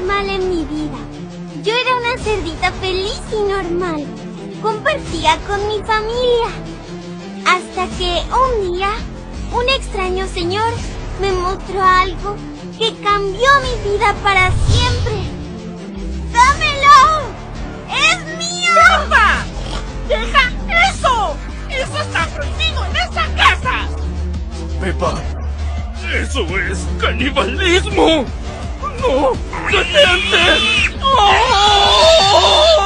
normal en mi vida. Yo era una cerdita feliz y normal. Compartía con mi familia. Hasta que un día, un extraño señor me mostró algo que cambió mi vida para siempre. ¡Dámelo! ¡Es mío! ¡Carta! ¡Deja eso! ¡Eso está prohibido en esa casa! Pepa, eso es canibalismo. ¡No! ¡Detente! ¡Oh!